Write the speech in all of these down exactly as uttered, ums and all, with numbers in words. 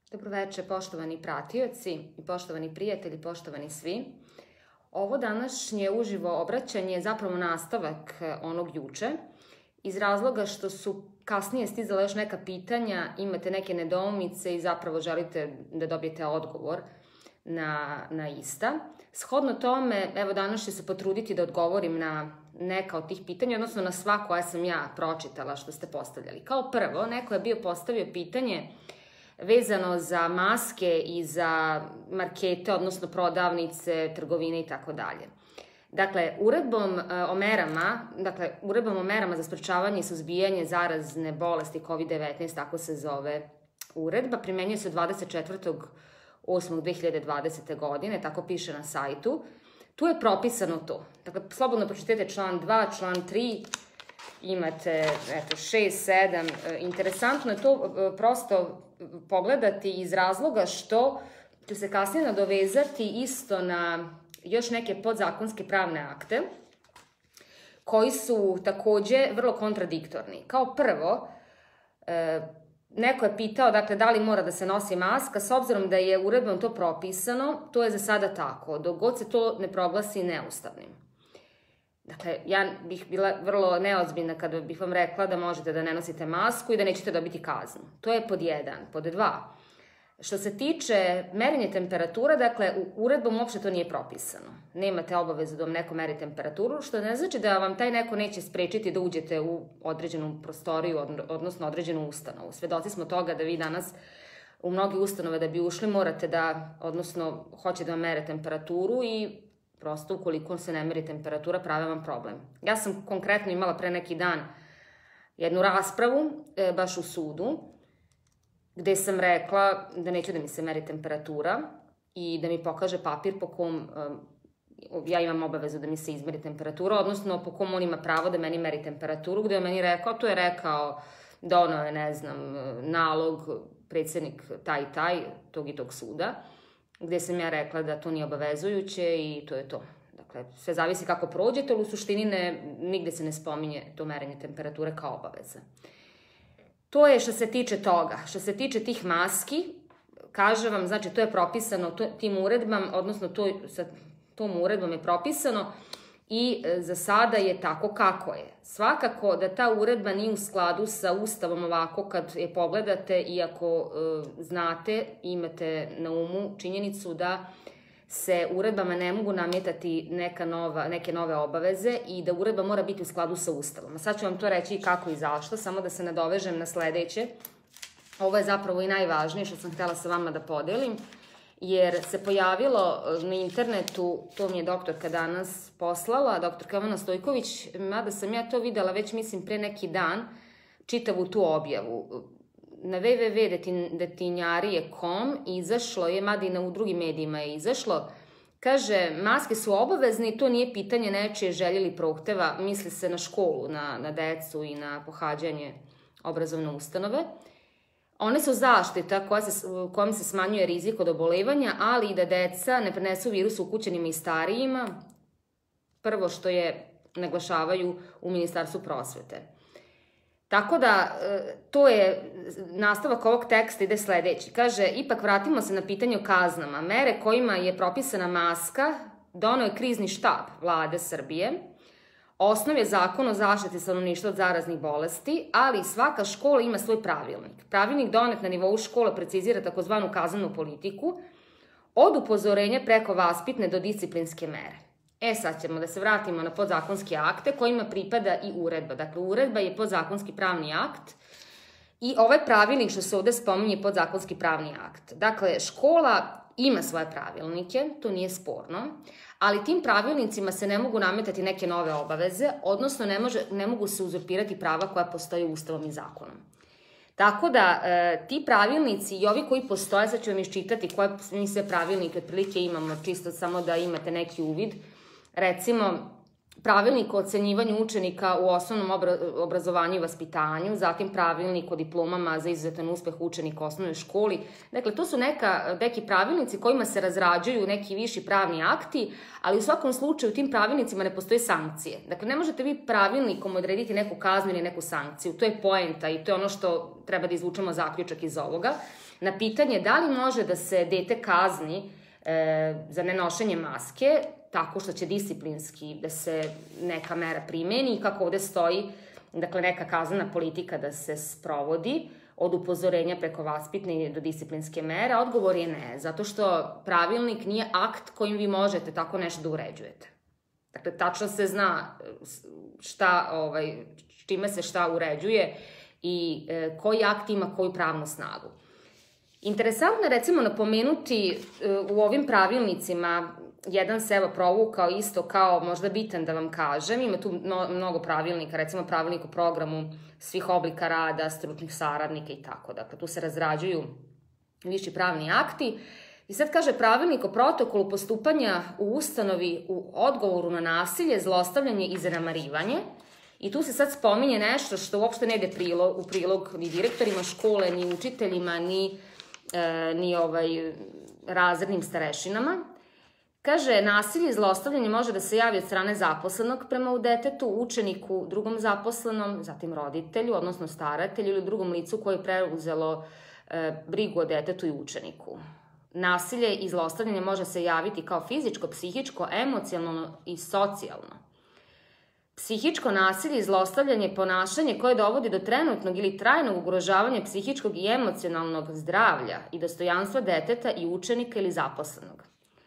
Dobroveče, poštovani pratioci i poštovani prijatelji, poštovani svi. Ovo današnje uživo obraćanje je zapravo nastavak onog juče, iz razloga što su kasnije stizala još neka pitanja, imate neke nedoumice i zapravo želite da dobijete odgovor na, na ista. Shodno tome, evo danas ću se potruditi da odgovorim na neka od tih pitanja, odnosno na sva koja sam ja pročitala što ste postavljali. Kao prvo, neko je bio postavio pitanje vezano za maske i za markete, odnosno prodavnice, trgovine i tako dalje. Dakle, uredbom o merama, dakle, uredbom o merama za sprečavanje i suzbijanje zarazne bolesti kovid devetnaest, tako se zove uredba, primenjuje se od dvadeset četvrtog osmog dve hiljade dvadesete. godine, tako piše na sajtu. Tu je propisano to. Dakle, slobodno pročitajte član dva, član tri, imate eto, šest, sedam. Interesantno je to prosto pogledati iz razloga što ću se kasnije nadovezati isto na još neke podzakonske pravne akte koji su takođe vrlo kontradiktorni. Kao prvo, neko je pitao dakle, da li mora da se nosi maska, s obzirom da je uredbom to propisano, to je za sada tako, dok god se to ne proglasi neustavnim. Dakle, ja bih bila vrlo neozbiljna kada bih vam rekla da možete da ne nosite masku i da nećete dobiti kaznu. To je pod jedan. Pod dva, što se tiče merenja temperatura, dakle, u uredbom uopšte to nije propisano. Nemate obavezu da vam neko meri temperaturu, što ne znači da vam taj neko neće sprečiti da uđete u određenu prostoriju, odnosno određenu ustanovu. Svedoci smo toga da vi danas u mnogi ustanove da bi ušli morate da, odnosno, hoće da vam mere temperaturu i prosto ukoliko se ne meri temperatura, prave vam problem. Ja sam konkretno imala pre neki dan jednu raspravu, e, baš u sudu, gde sam rekla da neću da mi se meri temperatura i da mi pokaže papir po kom e, ja imam obavezu da mi se izmeri temperatura, odnosno po kom on ima pravo da meni meri temperaturu, gde je meni rekao, to je rekao da ono je, ne znam, nalog, predsednik taj i taj, tog i tog suda, gde sam ja rekla da to nije obavezujuće i to je to. Dakle, sve zavisi kako prođete, ali u suštini ne, nigde se ne spominje to merenje temperature kao obaveza. To je što se tiče toga. Što se tiče tih maski, kažem vam, znači to je propisano to, tim uredbama, odnosno to, sa tom uredbom je propisano i za sada je tako kako je. Svakako da ta uredba nije u skladu sa Ustavom ovako kad je pogledate i ako e, znate, imate na umu činjenicu da se uredbama ne mogu nametati neka nova, neke nove obaveze i da uredba mora biti u skladu sa Ustavom. A sad ću vam to reći i kako i zašto, samo da se nadovežem na sledeće. Ovo je zapravo i najvažnije što sam htela sa vama da podelim, jer se pojavilo na internetu, to mi je doktorka danas poslala, doktorka Jovana Stojković, mada sam ja to videla već mislim pre neki dan, čitavu tu objavu. Na w w w tačka detinjarije tačka com izašlo je, mada i na u drugim medijima je izašlo, kaže, maske su obavezne, to nije pitanje nečije želje ili prohteva, misli se na školu, na, na decu i na pohađanje obrazovne ustanove. One su zaštita koja se, kojom se smanjuje rizik od obolevanja, ali i da deca ne prenesu virus ukućenima i starijima, prvo što je naglašavaju u Ministarstvu prosvete. Tako da, to je, nastavak ovog teksta ide sledeći. Kaže, ipak vratimo se na pitanje o kaznama. Mere kojima je propisana maska doneo je krizni štab Vlade Srbije. Osnov je zakon o zaštiti stanovništva od zaraznih bolesti, ali svaka škola ima svoj pravilnik. Pravilnik donet na nivou škola precizira takozvanu kaznenu politiku, od upozorenja preko vaspitne do disciplinske mere. E sad ćemo da se vratimo na podzakonske akte kojima pripada i uredba. Dakle, uredba je podzakonski pravni akt i ovaj pravilnik što se ovde spominje je podzakonski pravni akt. Dakle, škola ima svoje pravilnike, to nije sporno, ali tim pravilnicima se ne mogu nametati neke nove obaveze, odnosno ne, može, ne mogu se uzurpirati prava koja postoje Ustavom i zakonom. Tako da, e, ti pravilnici i ovi koji postoje, sad ću vam iščitati koje mi sve pravilnike otprilike imamo, čisto samo da imate neki uvid. Recimo, pravilnik o ocenjivanju učenika u osnovnom obrazovanju i vaspitanju, zatim pravilnik o diplomama za izuzetan uspeh učenika u osnovnoj školi. Dakle, to su neka, neki pravilnici kojima se razrađuju neki viši pravni akti, ali u svakom slučaju u tim pravilnicima ne postoje sankcije. Dakle, ne možete vi pravilnikom odrediti neku kaznu ili neku sankciju. To je poenta i to je ono što treba da izvučemo zaključak iz ovoga. Na pitanje da li može da se dete kazni e, za nenošenje maske, tako što će disciplinski da se neka mera primeni i kako ovde stoji, dakle, neka kaznena politika da se sprovodi od upozorenja preko vaspitne do disciplinske mere, odgovor je ne, zato što pravilnik nije akt kojim vi možete tako nešto da uređujete. Dakle, tačno se zna šta, ovaj, čime se šta uređuje i e, koji akt ima koju pravnu snagu. Interesantno je recimo napomenuti e, u ovim pravilnicima, jedan se evo provukao isto kao možda bitan da vam kažem, ima tu mnogo pravilnika, recimo pravilnik o programu svih oblika rada, stručnih saradnika i tako. Dakle, tu se razrađuju viši pravni akti. I sad kaže pravilnik o protokolu postupanja u ustanovi u odgovoru na nasilje, zlostavljanje i zanemarivanje. I tu se sad spominje nešto što uopšte ne ide prilog, u prilog ni direktorima škole, ni učiteljima, ni, e, ni ovaj, razrednim starešinama. Kaže, nasilje i zlostavljanje može da se javi od strane zaposlenog prema detetu, učeniku, drugom zaposlenom, zatim roditelju, odnosno staratelju ili drugom licu koje je preuzelo e, brigu o detetu i učeniku. Nasilje i zlostavljanje može se javiti kao fizičko, psihičko, emocionalno i socijalno. Psihičko nasilje i zlostavljanje je ponašanje koje dovodi do trenutnog ili trajnog ugrožavanja psihičkog i emocionalnog zdravlja i dostojanstva deteta i učenika ili zaposlenog.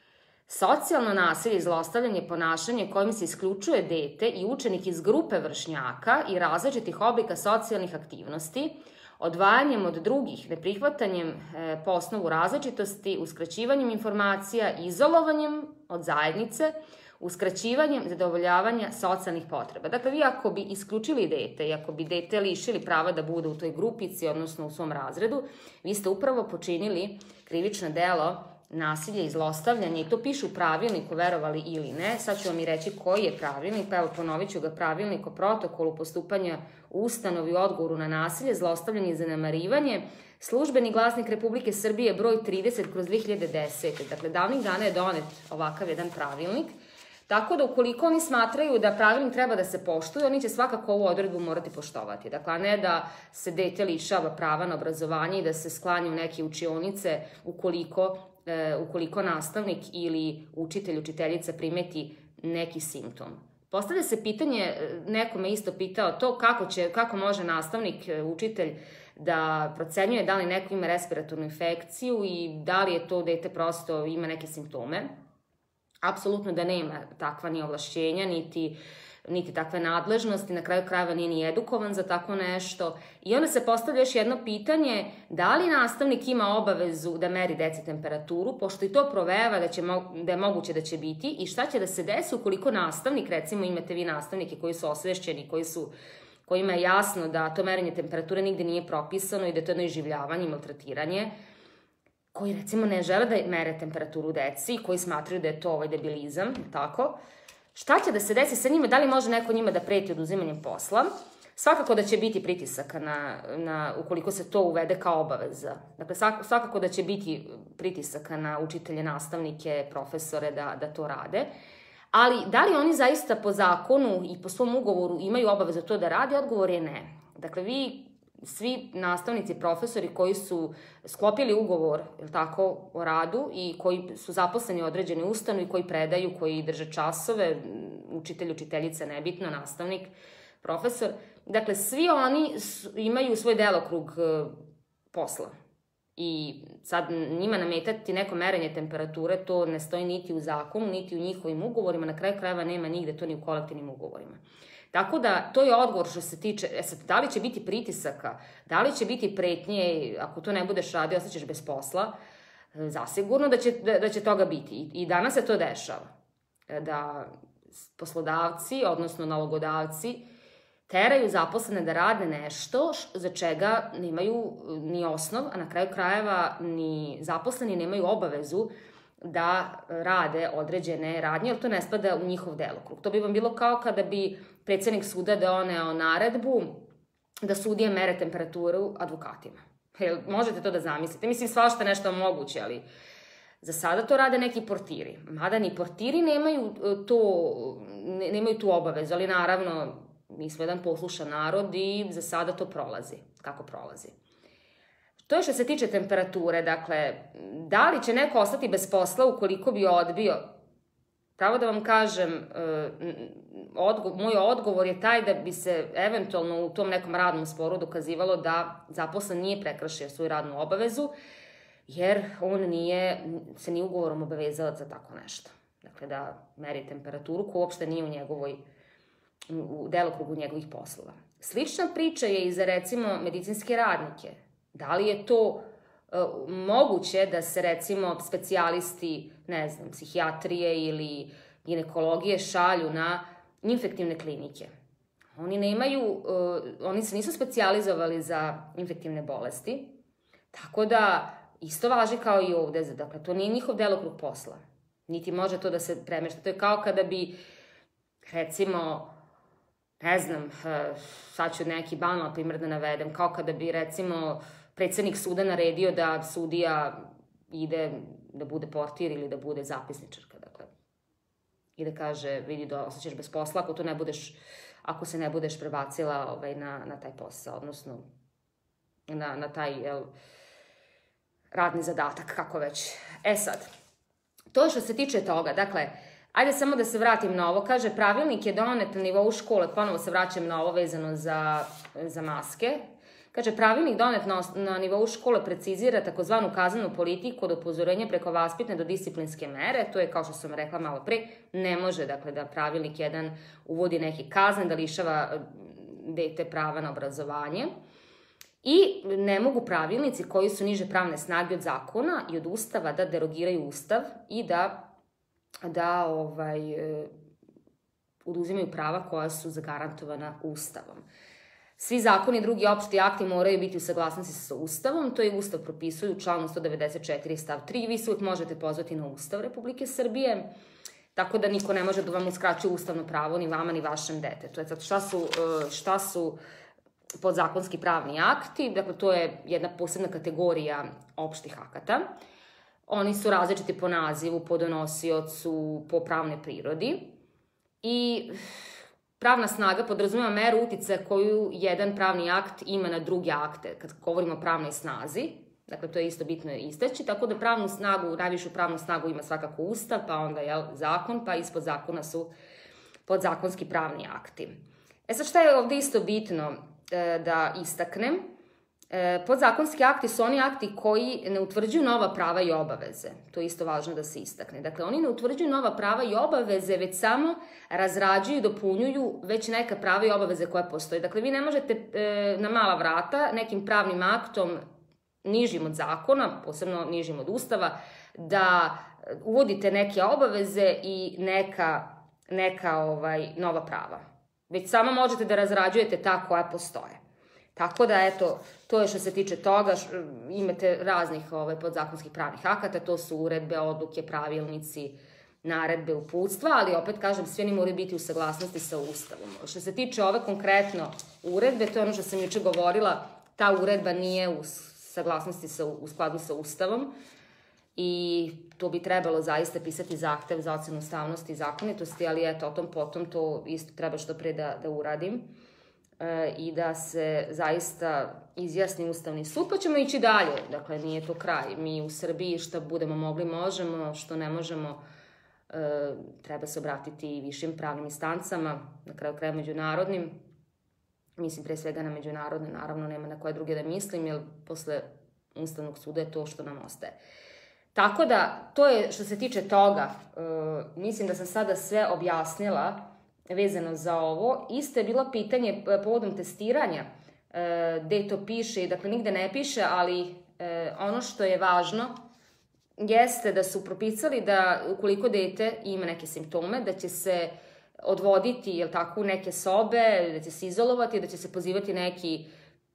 Socijalno nasilje i zlostavljanje je ponašanje kojim se isključuje dete i učenik iz grupe vršnjaka i različitih oblika socijalnih aktivnosti, odvajanjem od drugih, neprihvatanjem e, po osnovu različitosti, uskraćivanjem informacija, izolovanjem od zajednice, uskraćivanjem zadovoljavanja socijalnih potreba. Dakle, vi ako bi isključili dete i ako bi dete lišili prava da bude u toj grupici, odnosno u svom razredu, vi ste upravo počinili krivično delo nasilje i zlostavljanje i to piše u pravilniku, verovali ili ne. Sad ću vam i reći koji je pravilnik, pa evo ponovit ću ga, pravilnik o protokolu postupanja u ustanovi u odgovoru na nasilje, zlostavljanje i zanemarivanje, Službeni glasnik Republike Srbije broj trideset kroz dve hiljade desete. Dakle, davnih dana je donet ovakav jedan pravilnik, tako da ukoliko oni smatraju da pravilnik treba da se poštuje, oni će svakako ovu odredbu morati poštovati. Dakle, a ne da se dete lišava prava na obrazovanje i da se sklanja u neke učionice ukoliko ukoliko nastavnik ili učitelj, učiteljica primeti neki simptom. Postavlja se pitanje, neko me isto pitao to kako, će, kako može nastavnik, učitelj da procenjuje da li neko ima respiratornu infekciju i da li je to dete prosto ima neke simptome. Apsolutno da nema takva ni ovlašćenja, niti niti takve nadležnosti, na kraju krajeva nije ni edukovan za tako nešto. I onda se postavlja još jedno pitanje, da li nastavnik ima obavezu da meri deci temperaturu, pošto i to provejava da, će, da je moguće da će biti, i šta će da se desi ukoliko nastavnik, recimo imate vi nastavnike koji su osvešćeni, koji su, kojima je jasno da to merenje temperature nigde nije propisano i da je to jedno iživljavanje i maltretiranje, koji recimo ne žele da mere temperaturu deci, koji smatraju da je to ovaj debilizam, tako. Šta će da se desi sa njima, da li može neko njima da preti oduzimanjem posla? Svakako da će biti pritisaka na, na, ukoliko se to uvede kao obaveza. Dakle, svakako da će biti pritisaka na učitelje, nastavnike, profesore da, da to rade. Ali da li oni zaista po zakonu i po svom ugovoru imaju obavezu to da rade? Odgovor je ne. Dakle, vi svi nastavnici, profesori koji su sklopili ugovor, je tako, o radu i koji su zaposleni u određenoj ustanovi, koji predaju, koji drže časove, učitelj, učiteljica, nebitno, nastavnik, profesor. Dakle, svi oni imaju svoj delokrug posla. I sad njima nametati neko merenje temperature, to ne stoji niti u zakonu, niti u njihovim ugovorima, na kraju krajeva nema nigde to ni u kolektivnim ugovorima. Tako da, to je odgovor što se tiče, e sad, da li će biti pritisaka, da li će biti pretnje, ako to ne budeš radio, ostaćeš bez posla, zasigurno da će, da, da će toga biti. I, I danas se to dešava. Da poslodavci, odnosno nalogodavci, teraju zaposlene da rade nešto za čega nemaju ni osnov, a na kraju krajeva ni zaposleni nemaju obavezu da rade određene radnje, jer to ne spada u njihov delokrug. To bi vam bilo kao kada bi predsednik suda doneo naredbu da sudije mere temperaturu advokatima. Jel, možete to da zamislite? Mislim, svašta nešto moguće, ali za sada to rade neki portiri. Mada ni portiri nemaju, to, nemaju tu obavezu, ali naravno, mi smo jedan poslušan narod i za sada to prolazi. Kako prolazi? To je što se tiče temperature, dakle, da li će neko ostati bez posla ukoliko bi odbio? Pravo da vam kažem, odgo, moj odgovor je taj da bi se eventualno u tom nekom radnom sporu dokazivalo da zaposlen nije prekršio svoju radnu obavezu, jer on nije, se nije ugovorom obavezao za tako nešto. Dakle, da meri temperaturu koja uopšte nije u njegovoj, u delokrugu njegovih poslova. Slična priča je i za, recimo, medicinske radnike. Da li je to uh, moguće da se, recimo, specijalisti, ne znam, psihijatrije ili ginekologije šalju na infektivne klinike? Oni nemaju, uh, oni se nisu specijalizovali za infektivne bolesti, tako da isto važi kao i ovde. Dakle, to nije njihov delokrug posla. Niti može to da se premešta. To je kao kada bi, recimo, ne znam, sad ću neki banal primjer da navedem, kao kada bi, recimo, predsednik suda naredio da sudija ide da bude portir ili da bude zapisničarka, dakle. I da kaže, vidi da ostaćeš bez posla ako to ne budeš, ako se ne budeš prebacila ovaj, na, na taj posao, odnosno na, na taj, jel, radni zadatak, kako već. E sad, to što se tiče toga, dakle, ajde samo da se vratim na ovo. Kaže, pravilnik je donet na nivou škole, ponovo se vraćam na ovo vezano za, za maske. Kaže, pravilnik donet na, na nivou škole precizira takozvanu kaznenu politiku od upozorenja preko vaspitne do disciplinske mere. To je, kao što sam rekla malo pre, ne može, dakle, da pravilnik jedan uvodi neki kazne, da lišava dete prava na obrazovanje. I ne mogu pravilnici koji su niže pravne snage od zakona i od ustava da derogiraju ustav i da da ovaj, oduzimaju prava koja su zagarantovana Ustavom. Svi zakoni i drugi opšti akti moraju biti u saglasnosti sa Ustavom, to je Ustav propisuje u članu sto devedeset četiri stav tri, vi se uvijek možete pozvati na Ustav Republike Srbije, tako da niko ne može da vam uskraćuje ustavno pravo ni vama ni vašem detetu. Sad, šta su, šta su podzakonski pravni akti? Dakle, to je jedna posebna kategorija opštih akata. Oni su različiti po nazivu, po donosiocu, po pravnoj prirodi. I pravna snaga podrazumeva meru uticaja koju jedan pravni akt ima na druge akte, kad govorimo o pravnoj snazi. Dakle, to je isto bitno istaći, tako da pravnu snagu, najvišu pravnu snagu ima svakako Ustav, pa onda je zakon, pa ispod zakona su podzakonski pravni akti. E sad, šta je ovde isto bitno e, da istaknem? E, podzakonski akti su oni akti koji ne utvrđuju nova prava i obaveze. To je isto važno da se istakne. Dakle, oni ne utvrđuju nova prava i obaveze, već samo razrađuju i dopunjuju već neka prava i obaveze koje postoje. Dakle, vi ne možete e, na mala vrata nekim pravnim aktom nižim od zakona, posebno nižim od Ustava, da uvodite neke obaveze i neka, neka ovaj, nova prava. Već samo možete da razrađujete ta koja postoje. Tako da, eto, to je što se tiče toga, imate raznih ovaj, podzakonskih pravnih akata, to su uredbe, odluke, pravilnici, naredbe, uputstva, ali opet kažem, sve oni moraju biti u saglasnosti sa Ustavom. Što se tiče ove konkretno uredbe, to je ono što sam juče govorila, ta uredba nije u saglasnosti sa, u skladu sa Ustavom i to bi trebalo zaista pisati zahtev za ocenu ustavnosti i zakonitosti, ali eto, o tom potom to isto treba što pre da, da uradim e, i da se zaista izjasni Ustavni sud, pa ćemo ići dalje. Dakle, nije to kraj. Mi u Srbiji što budemo mogli možemo, što ne možemo e, treba se obratiti i višim pravnim instancama, na kraju kraja međunarodnim. Mislim pre svega na međunarodne, naravno nema na koje druge da mislim, jer posle Ustavnog suda je to što nam ostaje. Tako da, to je što se tiče toga, e, mislim da sam sada sve objasnila vezano za ovo. Isto je bilo pitanje povodom testiranja, e, gde to piše, dakle nigde ne piše, ali e, ono što je važno jeste da su propisali da ukoliko dete ima neke simptome, da će se odvoditi, jel tako, u neke sobe, da će se izolovati, da će se pozivati neki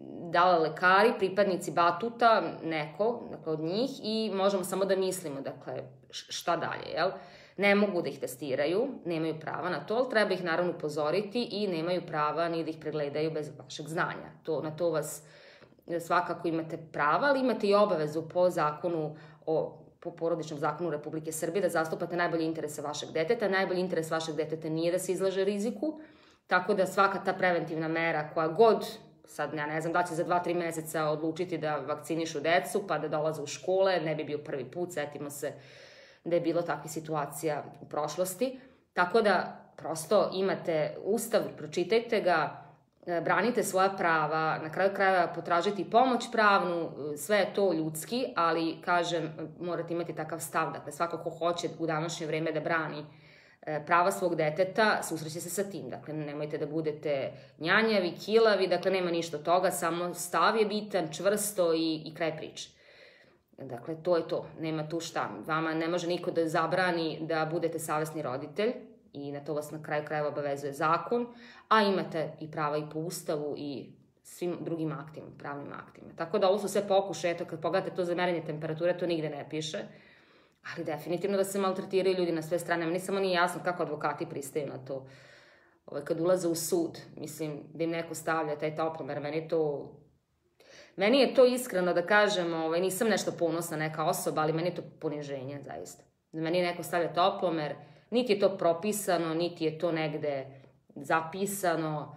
da li lekari, pripadnici Batuta, neko, dakle, od njih, i možemo samo da mislimo, dakle, šta dalje, jel? Ne mogu da ih testiraju, nemaju prava na to, ali treba ih naravno upozoriti i nemaju prava ni da ih pregledaju bez vašeg znanja. To, na to vas svakako imate prava, ali imate i obavezu po zakonu o po porodičnom zakonu Republike Srbije da zastupate najbolje interese vašeg deteta. Najbolji interes vašeg deteta nije da se izlaže riziku, tako da svaka ta preventivna mera koja god, sad ja ne znam da će za dva, tri meseca odlučiti da vakcinišu decu pa da dolaze u škole, ne bi bio prvi put, setimo se da je bilo takvih situacija u prošlosti. Tako da prosto imate Ustav, pročitajte ga, branite svoja prava, na kraju krajeva potražiti pomoć pravnu, sve je to ljudski, ali, kažem, morate imati takav stav. Dakle, svako ko hoće u današnje vreme da brani prava svog deteta, susreće se sa tim. Dakle, nemojte da budete njanjavi, kilavi, dakle, nema ništa od toga, samo stav je bitan, čvrsto i, i kraj priče. Dakle, to je to, nema tu šta. Vama ne može niko da zabrani da budete savesni roditelj, i na to vas na kraju krajeva obavezuje zakon, a imate i prava i po Ustavu i svim drugim aktima, pravnim aktima. Tako da ovo su sve pokušaje, eto kad pogledate to za merenje temperature, to nigde ne piše, ali definitivno da se maltretiraju ljudi na sve strane. Meni samo nije jasno kako advokati pristaju na to. Ovaj, kad ulaze u sud, mislim, da im neko stavlja taj toplomer, meni je to... Meni je to iskreno da kažem, ovaj, nisam nešto ponosna neka osoba, ali meni je to poniženje, zaista. Da meni neko stavlja toplomer, niti je to propisano, niti je to negde zapisano,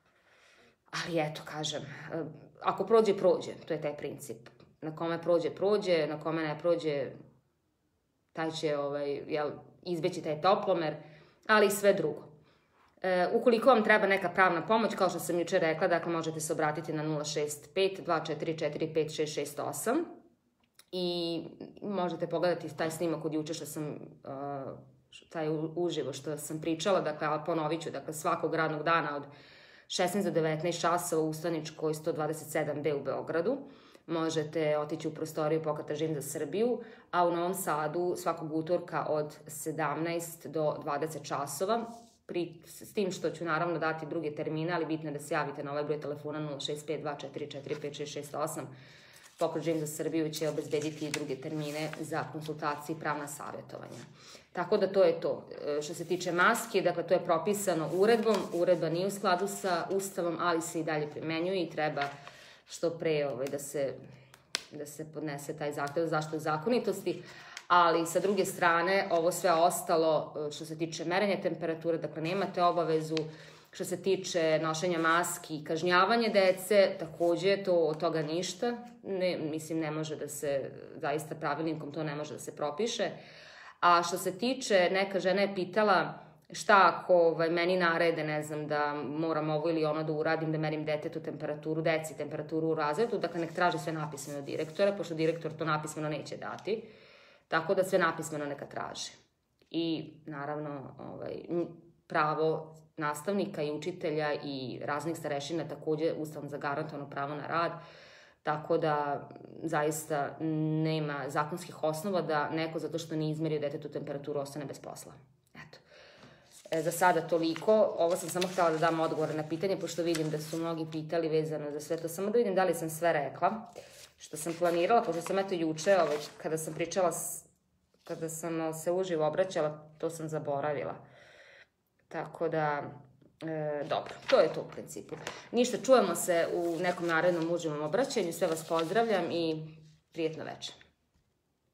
ali eto, kažem, ako prođe, prođe, to je taj princip. Na kome prođe, prođe, na kome ne prođe, taj će ovaj, jel, izbeći taj toplomer, ali i sve drugo. E, ukoliko vam treba neka pravna pomoć, kao što sam juče rekla, dakle možete se obratiti na nula šest pet dva četiri četiri pet šest šest osam i možete pogledati taj snimak od juče što sam... Uh, taj uživo što sam pričala, dakle, ali ponovit ću, dakle, svakog radnog dana od šesnaest do devetnaest časova u Ustaničkoj sto dvadeset sedam be u Beogradu. Možete otići u prostoriju Pokreta Živim za Srbiju, a u Novom Sadu svakog utorka od sedamnaest do dvadeset časova, pri, s tim što ću naravno dati druge termine, ali bitno je da se javite na ovaj broj telefona nula šest pet dva četiri četiri pet šest šest osam. Pokret Živim za Srbiju će obezbediti i druge termine za konsultacije i pravna savjetovanja. Tako da to je to. Što se tiče maski, dakle, to je propisano uredbom. Uredba nije u skladu sa Ustavom, ali se i dalje primenjuje i treba što pre ovaj, da, se, da se podnese taj zahtev za zaštitu zakonitosti. Ali sa druge strane, ovo sve ostalo što se tiče merenja temperature, dakle, nemate obavezu. Što se tiče nošenja maski i kažnjavanje dece, takođe to od toga ništa. Ne, mislim, ne može da se, zaista pravilnikom to ne može da se propiše. A što se tiče, neka žena je pitala šta ako ovaj, meni narede, ne znam, da moram ovo ili ono da uradim, da merim detetu temperaturu, deci temperaturu u razredu, dakle nek traži sve napismeno od direktora, pošto direktor to napismeno neće dati, tako da sve napismeno neka traži. I naravno, ovaj, pravo nastavnika i učitelja i raznih starešina takođe Ustavom zagarantovano pravo na rad, tako da zaista nema zakonskih osnova da neko zato što nije izmerio detetu temperaturu ostane bez posla. Eto. E, za sada toliko. Ovo sam samo htjela da dam odgovore na pitanje, pošto vidim da su mnogi pitali vezano za sve to. Samo da vidim da li sam sve rekla što sam planirala, pošto sam eto juče, ovaj, kada sam pričala, kada sam se uživo obraćala, to sam zaboravila. Tako da, e, dobro, to je to u principu. Ništa, čujemo se u nekom narednom uživom obraćanju, sve vas pozdravljam i prijetno večer.